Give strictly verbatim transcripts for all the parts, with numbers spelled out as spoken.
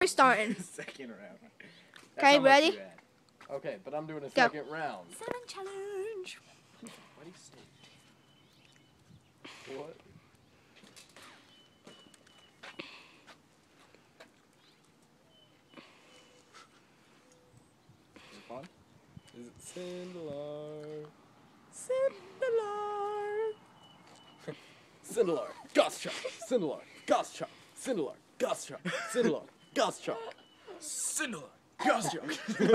We're starting. Second round. Okay, ready? Okay, but I'm doing a Go. second round. Seven challenge. What do you say? What? Is it fun? Is it Cindelar? Cindelar. Cindelar. Ghost Chop. Cindelar. Ghost Chop. Cindelar. Ghost Chop. Cindelar. Ghost Chop. Cindelar. Ghost Chop.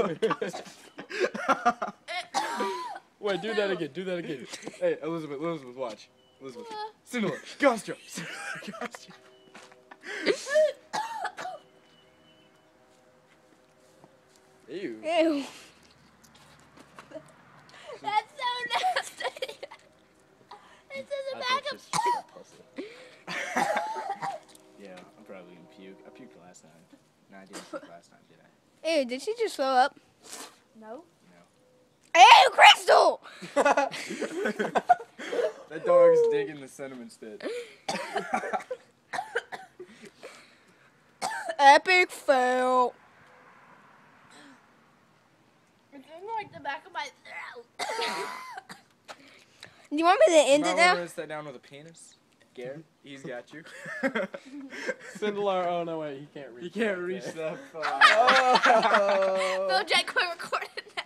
Wait, do that again. Do that again. Hey, Elizabeth. Elizabeth, watch. Elizabeth. Cindelar. Ghost Chop. Cindelar. Ghost Chop. Ew. Ew. That's so nasty. It's in the back of. Yeah, I'm probably gonna puke. I puked last time. No, I didn't puke last time, did I? Ew, did she just throw up? No. No. Ew, Crystal! That dog's digging the cinnamon spit. Epic fail. It's in like the back of my throat. Do you want me to end it now? Might sit down with a penis. Garrett, he's got you. Cindelar, oh no, wait, he can't reach He can't that reach there. that far. Bill Jack, quit recording now.